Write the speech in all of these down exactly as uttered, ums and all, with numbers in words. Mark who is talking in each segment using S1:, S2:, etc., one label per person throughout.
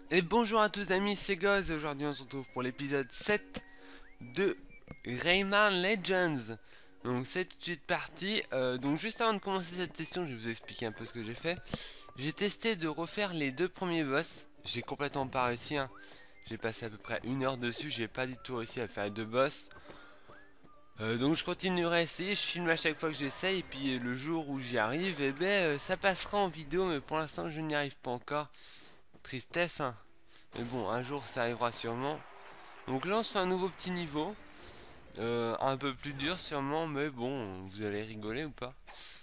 S1: Et bonjour à tous amis, c'est Goz et aujourd'hui on se retrouve pour l'épisode sept de Rayman Legends. Donc c'est tout de suite parti. Euh, donc juste avant de commencer cette session, je vais vous expliquer un peu ce que j'ai fait. J'ai testé de refaire les deux premiers boss. J'ai complètement pas réussi. Hein. J'ai passé à peu près une heure dessus, j'ai pas du tout réussi à faire les deux boss. Euh, donc je continuerai à essayer, je filme à chaque fois que j'essaye et puis euh, le jour où j'y arrive, eh ben euh, ça passera en vidéo, mais pour l'instant je n'y arrive pas encore. Tristesse, hein. Mais bon, un jour ça arrivera sûrement. Donc là on se fait un nouveau petit niveau. Euh, un peu plus dur sûrement, mais bon, vous allez rigoler ou pas?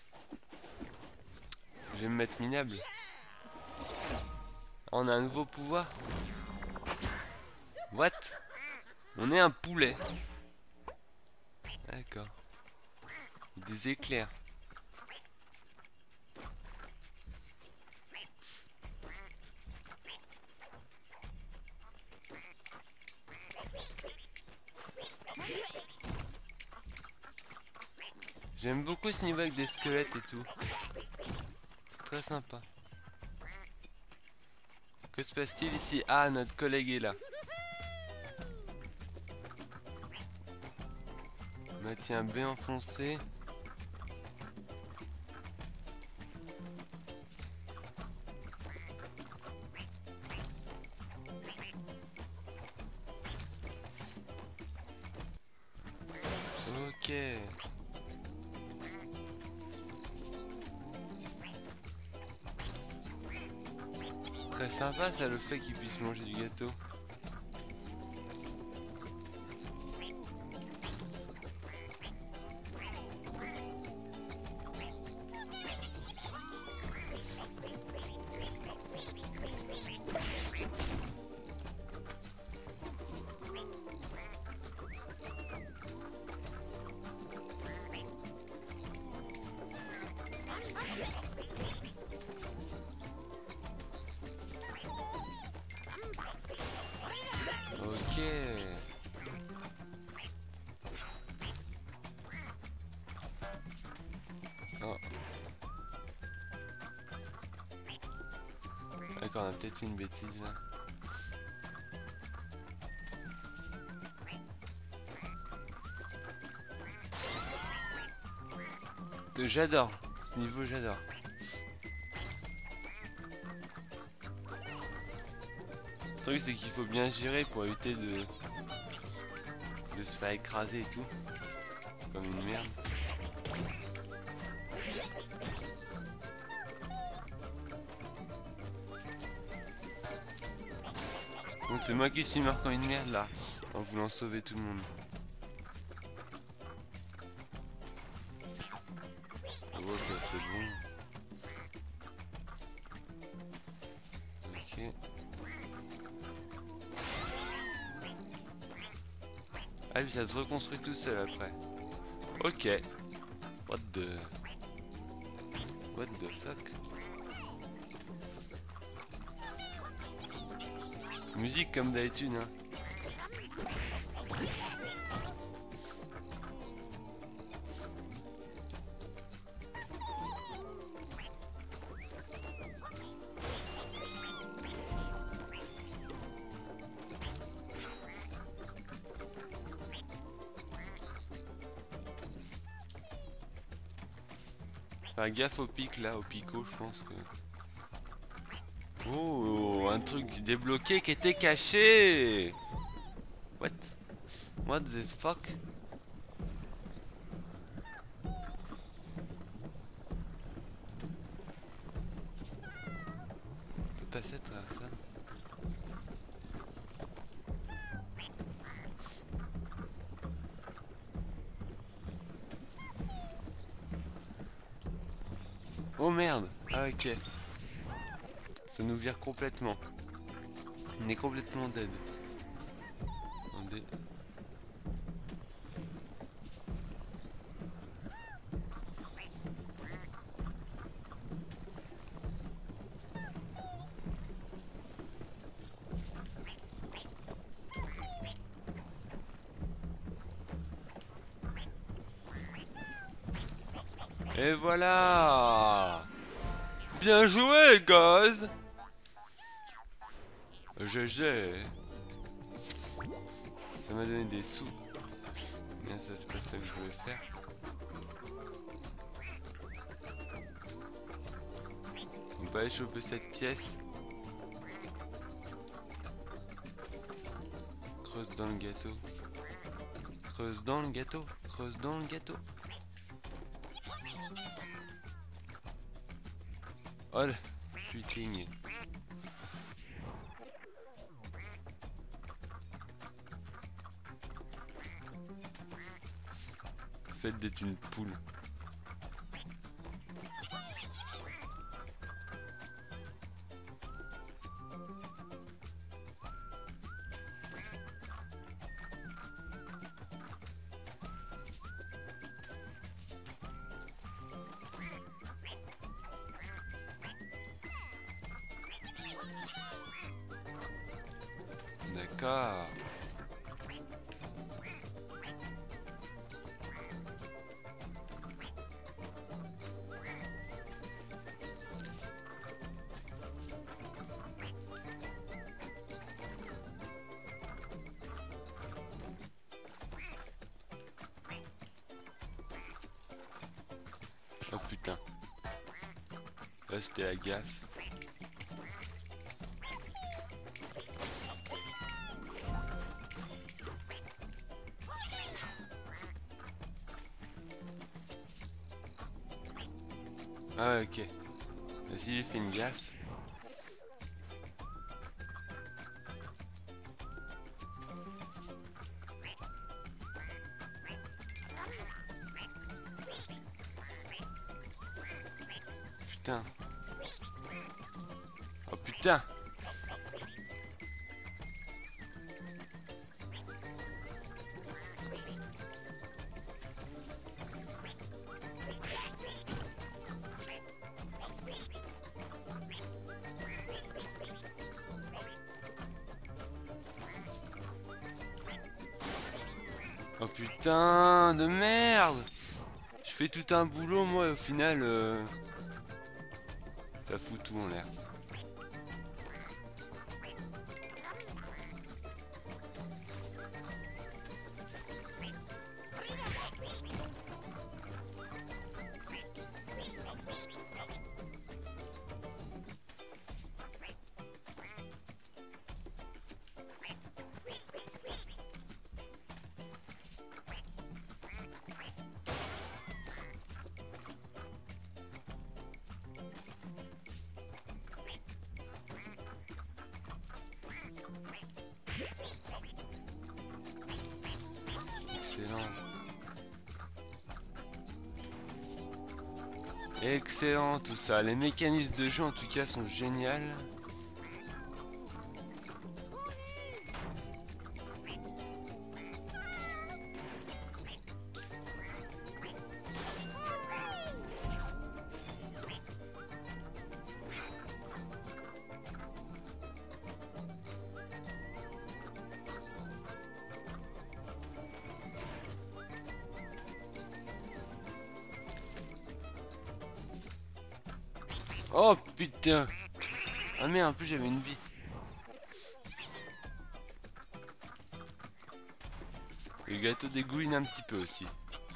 S1: Je vais me mettre minable. On a un nouveau pouvoir. What? On est un poulet. D'accord. Des éclairs. J'aime beaucoup ce niveau avec des squelettes et tout. C'est très sympa. Que se passe-t-il ici? Ah, notre collègue est là. Bah tiens, B enfoncé. Ok. Très sympa ça le fait qu'il puisse manger du gâteau. Ok. Oh. D'accord, on a peut-être fait une bêtise là. J'adore. Ce niveau, j'adore. Le truc, c'est qu'il faut bien gérer pour éviter de... de se faire écraser et tout. Comme une merde. Donc c'est moi qui suis mort comme une merde là. En voulant sauver tout le monde. Oh ça c'est bon. Ok. Ah oui, ça se reconstruit tout seul après. Ok. What the... What the fuck? Musique comme d'habitude, hein. Faire gaffe au pic là, au picot, je pense que... Oh, un truc débloqué qui était caché. What? What the fuck? On peut passer à travers ça. Oh merde! Ah ok. Ça nous vire complètement. On est complètement dead. Attendez. Et voilà! Bien joué, guys! G G. Ça m'a donné des sous. Bien, ça c'est pas ça que je voulais faire. On peut aller choper cette pièce. Creuse dans le gâteau. Creuse dans le gâteau. Creuse dans le gâteau. Oh le putain. Faites d'être une poule. D'accord. Oh putain. Là c'était la gaffe. Ah ok. Vas-y, j'ai fait une gaffe. Putain. Oh putain. Oh putain de merde. Je fais tout un boulot moi et au final euh, ça fout tout en l'air. Excellent. Excellent tout ça. Les mécanismes de jeu en tout cas sont géniaux. Oh putain. Ah merde, en plus j'avais une vie. Le gâteau dégouline un petit peu aussi.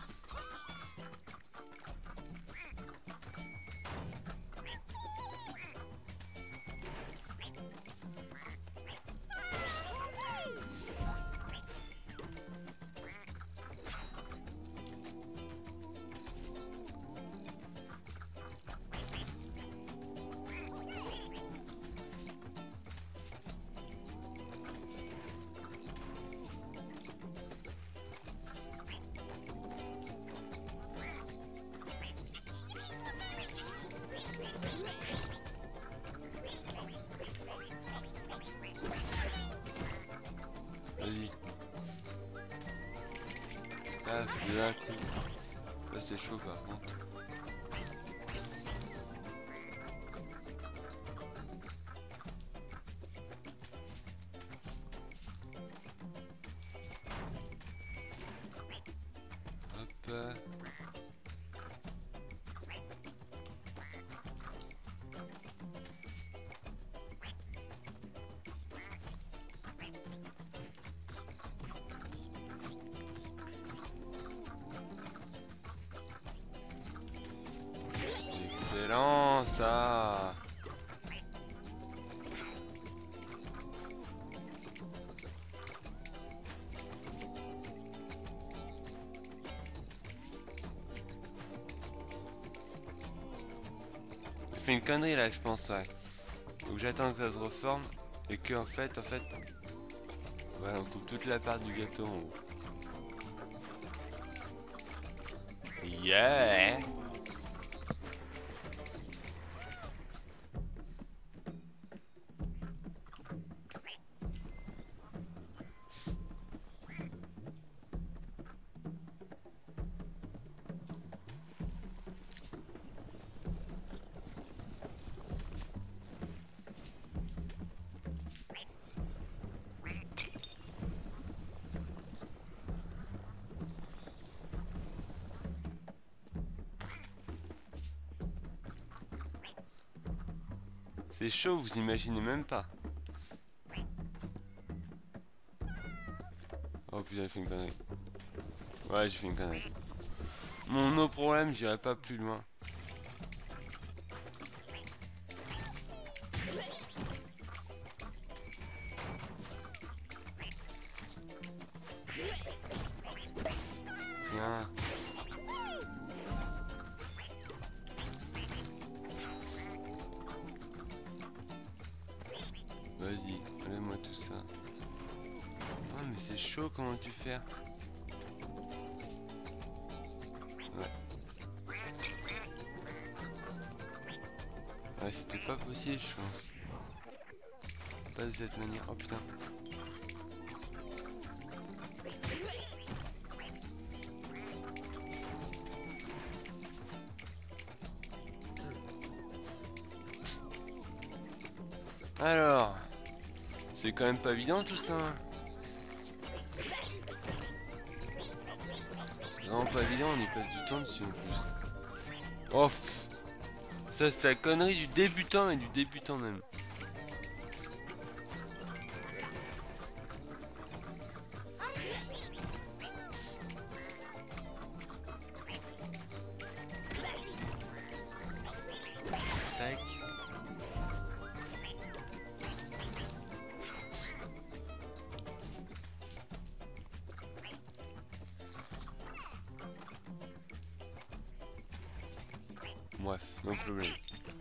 S1: Vas-y. Ah, d'un coup. Là c'est chaud par contre. Hop. ça. J'ai fait une connerie là, je pense, ouais. Faut que j'attende que ça se reforme et que en fait, en fait, ouais, on coupe toute la part du gâteau en haut. Yeah. C'est chaud, vous imaginez même pas. Oh putain, j'ai fait une connerie. Ouais, j'ai fait une connerie. Mon autre problème, j'irai pas plus loin. Tiens. Vas-y, enlève-moi tout ça. Oh mais c'est chaud, comment tu fais? Ouais. Ouais, c'était pas possible, je pense. Pas de cette manière. Oh putain. Alors, c'est quand même pas évident tout ça. Vraiment pas évident, on y passe du temps dessus en plus. Oh, ça c'est la connerie du débutant et du débutant même. Tac. Bref, non problème.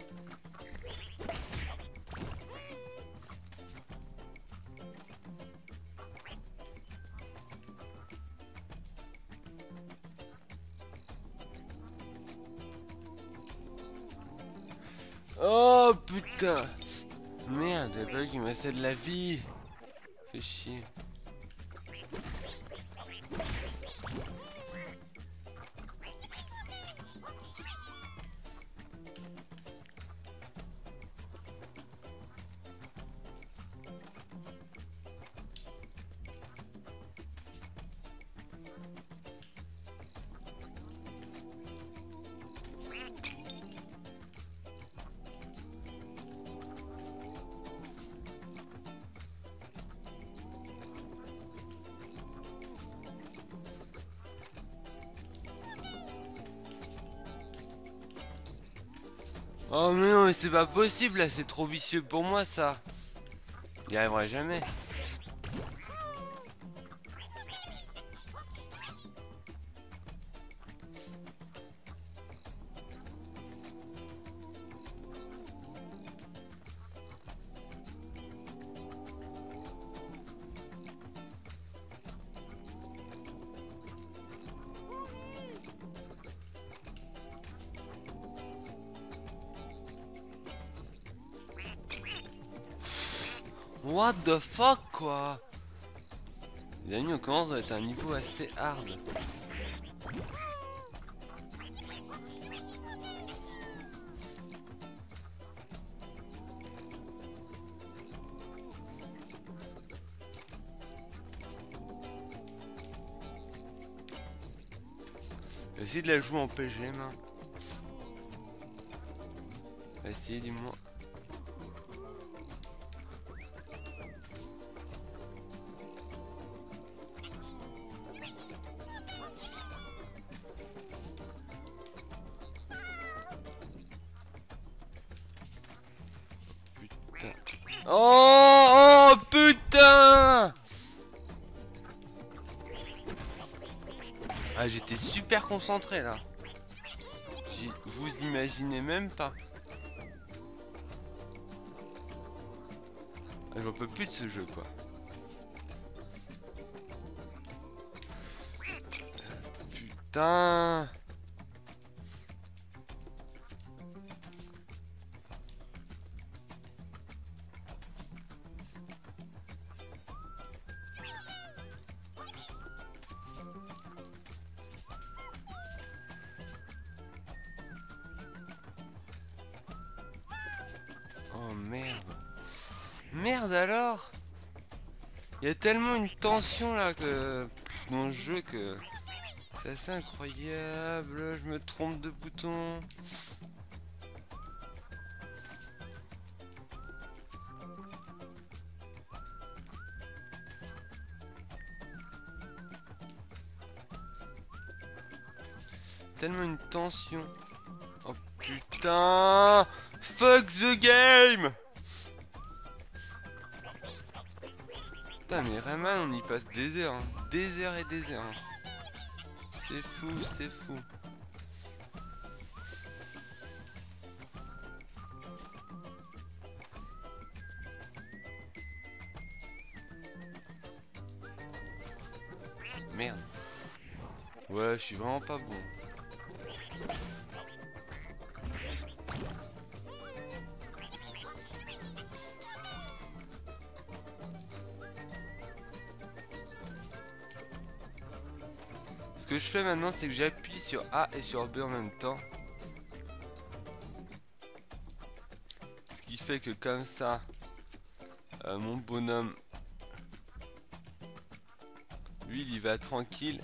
S1: Oh putain. Merde, j'avais pas vu qu'il me restait de la vie. Fais chier. Oh mais non, mais c'est pas possible là, c'est trop vicieux pour moi ça. J'y arriverai jamais. What the fuck quoi. Les amis, on commence à être à un niveau assez hard. Essayez de la jouer en P G M. Essayez du moins. Oh, oh putain. Ah, j'étais super concentré là. Vous imaginez même pas. Ah, j'en peux plus de ce jeu quoi. Putain. Oh merde. Merde alors. Il y a tellement une tension là que dans le jeu que c'est assez incroyable. Je me trompe de bouton. Tellement une tension. Oh putain. Fuck the game. Putain mais Rayman on y passe des heures. Hein. Des heures et des heures. Hein. C'est fou, c'est fou. Merde. Ouais, je suis vraiment pas bon. Ce que je fais maintenant, c'est que j'appuie sur A et sur B en même temps. Ce qui fait que comme ça, euh, mon bonhomme, lui, il y va tranquille.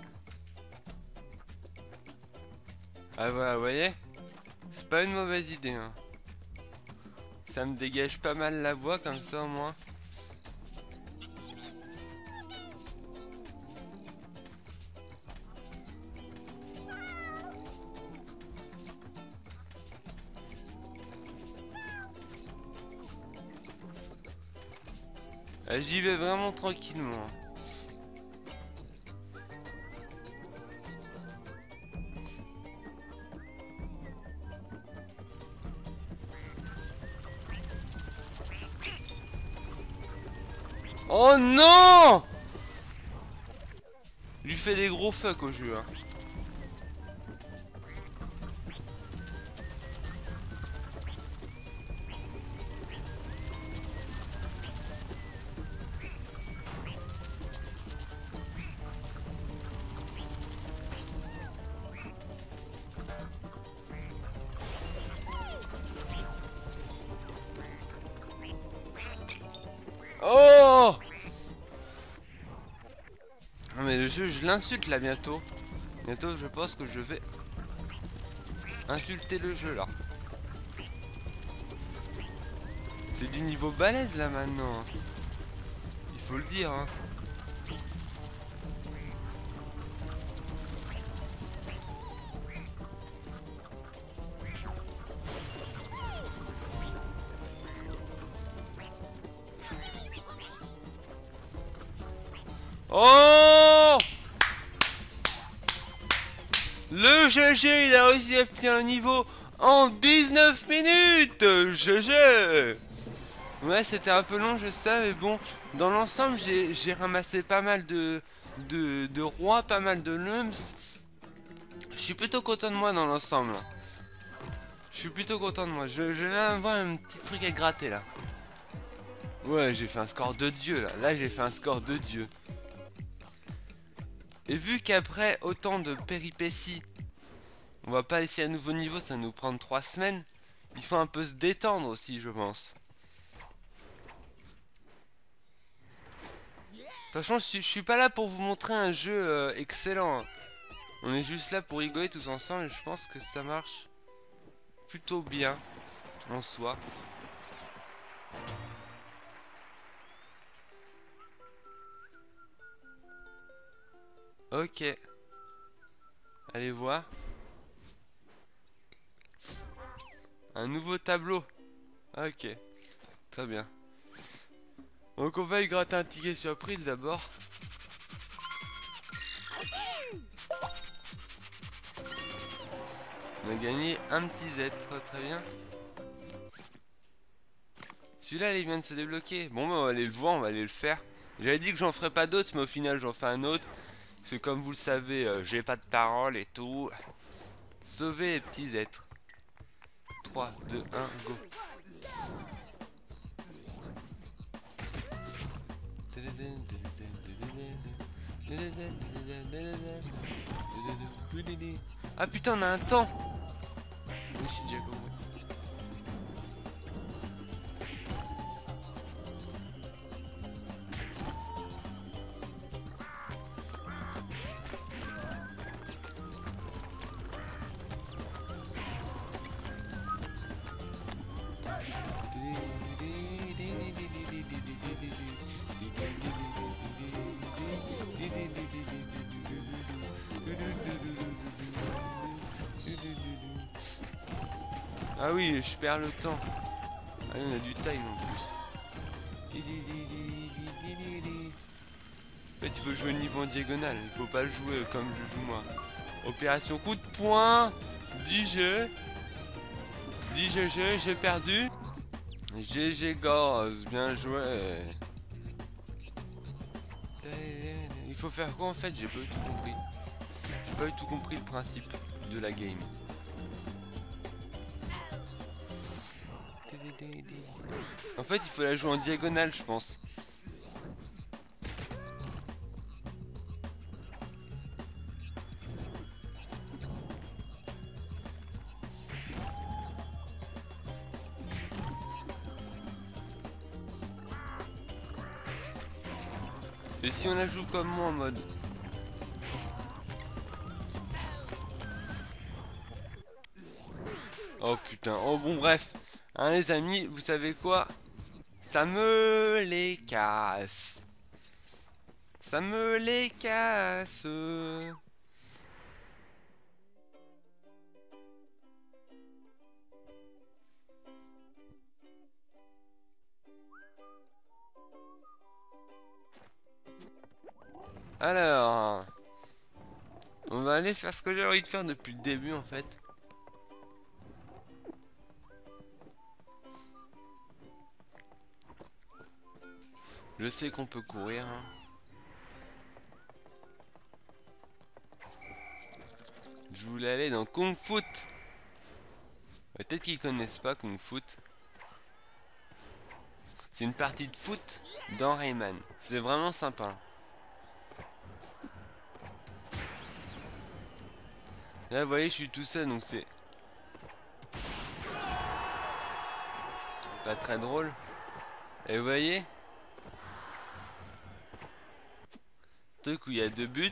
S1: Ah voilà, vous voyez? C'est pas une mauvaise idée. Hein. Ça me dégage pas mal la voix comme ça au moins. J'y vais vraiment tranquillement. Oh non! Lui fait des gros fuck au jeu. Hein. Oh! Non mais le jeu, je l'insulte là bientôt. Bientôt, je pense que je vais insulter le jeu là. C'est du niveau balèze là maintenant. Il faut le dire. Hein. Oh! Le G G, il a réussi à obtenir un niveau en dix-neuf minutes. G G. Ouais, c'était un peu long, je sais, mais bon, dans l'ensemble, j'ai ramassé pas mal de, de, de rois, pas mal de lums. Je suis plutôt content de moi dans l'ensemble. Je suis plutôt content de moi. Je, je viens avoir un petit truc à gratter là. Ouais, j'ai fait un score de dieu là. Là, j'ai fait un score de dieu. Et vu qu'après autant de péripéties, on va pas essayer à nouveau niveau, ça va nous prendre trois semaines. Il faut un peu se détendre aussi, je pense. De toute façon, je, je suis pas là pour vous montrer un jeu euh, excellent. On est juste là pour rigoler tous ensemble et je pense que ça marche plutôt bien en soi. Ok. Allez voir. Un nouveau tableau. Ok. Très bien. Donc on va y gratter un ticket surprise d'abord. On a gagné un petit Z, très, très bien. Celui-là il vient de se débloquer. Bon bah on va aller le voir, on va aller le faire. J'avais dit que j'en ferais pas d'autres, mais au final j'en fais un autre. Parce que comme vous le savez, euh, j'ai pas de parole et tout. Sauver les petits êtres. trois, deux, un, go. Ah putain, on a un temps. Oui, j'ai déjà compris. Ah oui, je perds le temps. Ah oui, on a du time en plus. En fait, il faut jouer le niveau en diagonale. Il faut pas le jouer comme je joue moi. Opération coup de poing. dix G. dix G G, j'ai perdu. G G Gauze, bien joué. Il faut faire quoi en fait? J'ai pas eu tout compris. J'ai pas eu tout compris le principe de la game. En fait, il faut la jouer en diagonale, je pense. Et si on la joue comme moi en mode... Oh putain, oh bon bref. Hein les amis, vous savez quoi? Ça me les casse. Ça me les casse. Alors... On va aller faire ce que j'ai envie de faire depuis le début en fait. Je sais qu'on peut courir. Hein. Je voulais aller dans Kung Fu. Peut-être qu'ils connaissent pas Kung Fu. C'est une partie de foot dans Rayman. C'est vraiment sympa. Là vous voyez je suis tout seul donc c'est pas très drôle. Et vous voyez, truc où il y a deux buts.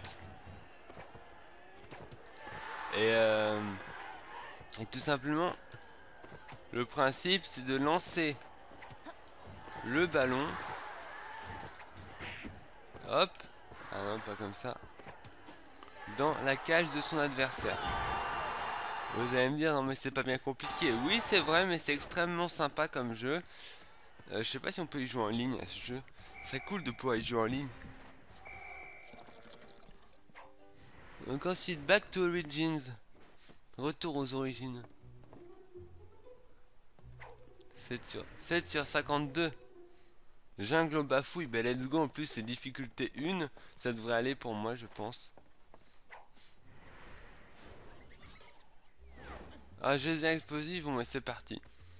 S1: Et, euh, et tout simplement, le principe c'est de lancer le ballon. Hop. Ah non, pas comme ça. Dans la cage de son adversaire. Vous allez me dire, non mais c'est pas bien compliqué. Oui c'est vrai, mais c'est extrêmement sympa comme jeu. Euh, je sais pas si on peut y jouer en ligne à ce jeu. C'est cool de pouvoir y jouer en ligne. Donc ensuite, back to origins. Retour aux origines. sept sur, sept sur cinquante-deux. Jungle au bafouille, ben let's go. En plus c'est difficulté un. Ça devrait aller pour moi je pense. Ah j'ai des explosifs, bon mais c'est parti.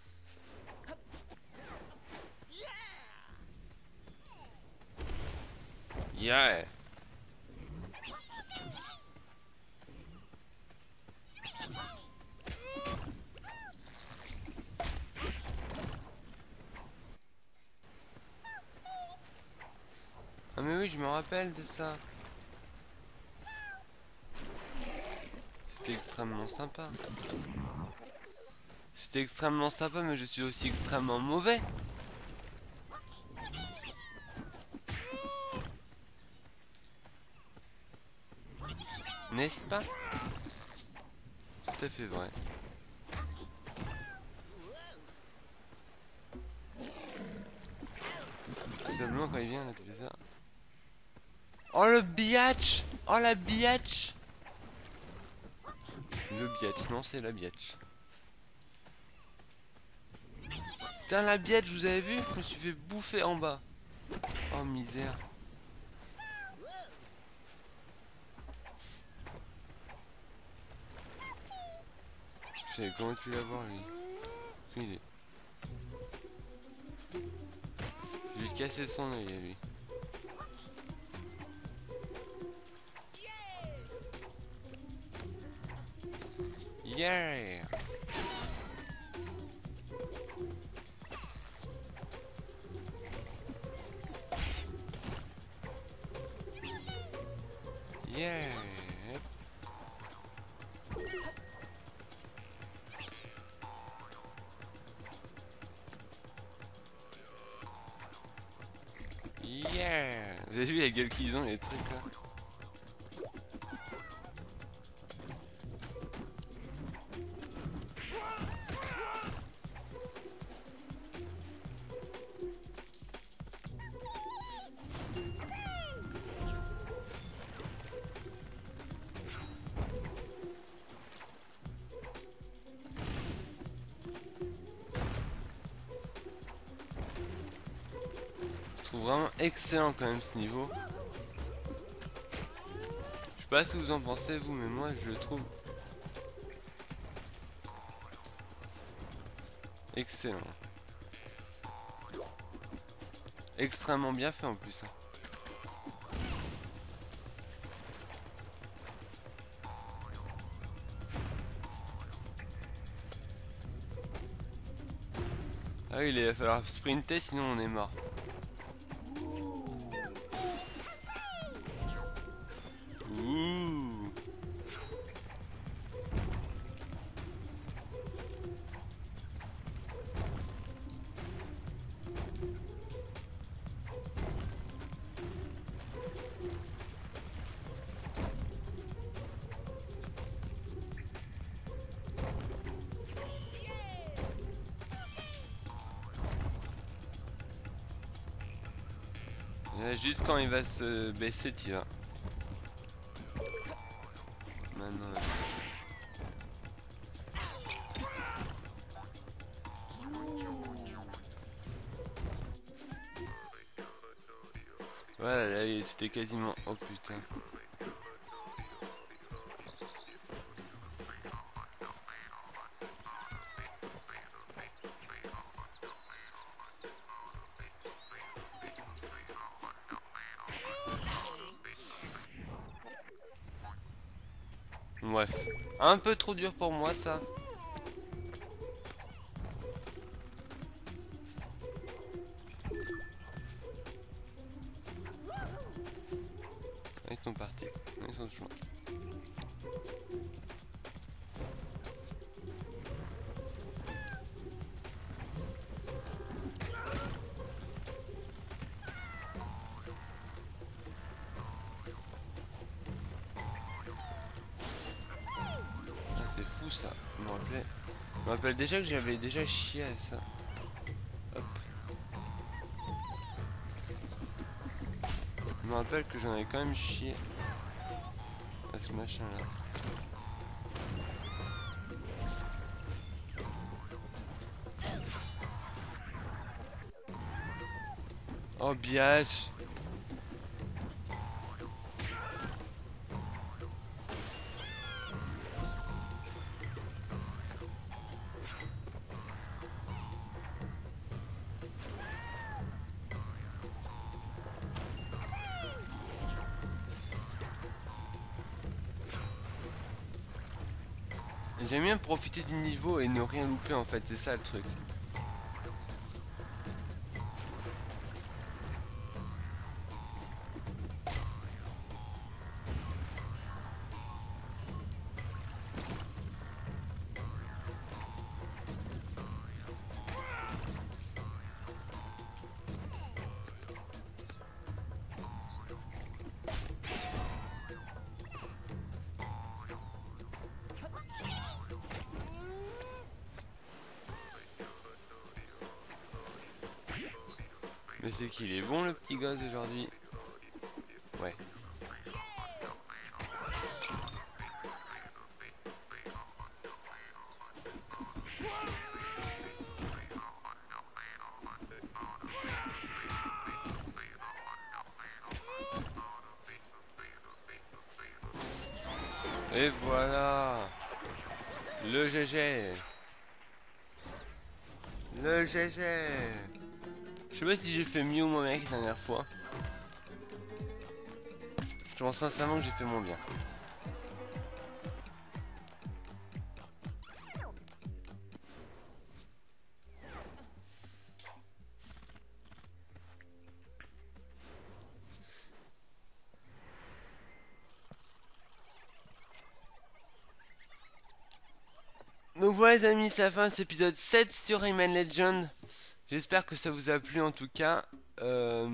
S1: Yeah. Ah mais oui je me rappelle de ça. C'était extrêmement sympa. C'était extrêmement sympa mais je suis aussi extrêmement mauvais. N'est-ce pas? Tout à fait vrai. Tout simplement pourquoi tu fais ça? Oh le biatch! Oh la biatch! Le biatch, non c'est la biatch. Putain la biatch, vous avez vu? Je me suis fait bouffer en bas. Oh misère. Je sais comment tu vas voir lui. Aucune idée. Je vais lui casser son œil à lui. Yeah! Yeah! Yeah! Vous avez vu la gueule qu'ils ont, les trucs là? Je trouve vraiment excellent quand même ce niveau. Je sais pas ce que vous en pensez vous, mais moi je le trouve excellent. Extrêmement bien fait en plus. Hein. Ah oui, il va falloir sprinter sinon on est mort. Ouh. Et juste quand il va se baisser, tu vas. Maintenant. Là. Voilà, là c'était quasiment. Oh putain. Bref, un peu trop dur pour moi ça. Ils sont partis, ils sont toujours. C'est fou ça, je me rappelais. Je me rappelle déjà que j'avais déjà chié à ça. Hop. Je me rappelle que j'en avais quand même chié à ce machin là. Oh biatch. J'aime bien profiter du niveau et ne rien louper en fait, c'est ça le truc. Mais c'est qu'il est bon le petit gosse aujourd'hui. Ouais. Et voilà. Le G G. Le G G. Je sais pas si j'ai fait mieux ou moins bien que la dernière fois. Je pense sincèrement que j'ai fait moins bien. Donc voilà les amis, c'est la fin de cet épisode sept sur Rayman Legend. J'espère que ça vous a plu en tout cas. Euh...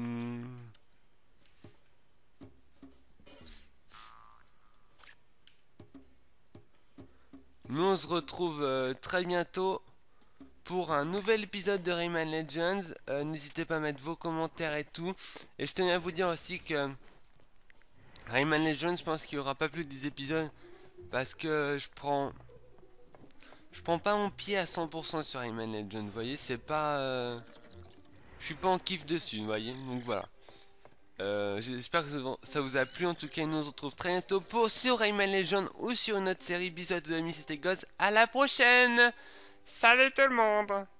S1: Nous on se retrouve euh, très bientôt pour un nouvel épisode de Rayman Legends. Euh, N'hésitez pas à mettre vos commentaires et tout. Et je tenais à vous dire aussi que Rayman Legends, je pense qu'il n'y aura pas plus de dix épisodes. Parce que je prends... Je prends pas mon pied à cent pour cent sur Rayman Legends, vous voyez, c'est pas... Euh... Je suis pas en kiff dessus, vous voyez, donc voilà. Euh, J'espère que ça vous a plu, en tout cas nous on se retrouve très bientôt pour sur Rayman Legends ou sur une autre série. Bisous à tous les amis, c'était Goz, à la prochaine. Salut tout le monde.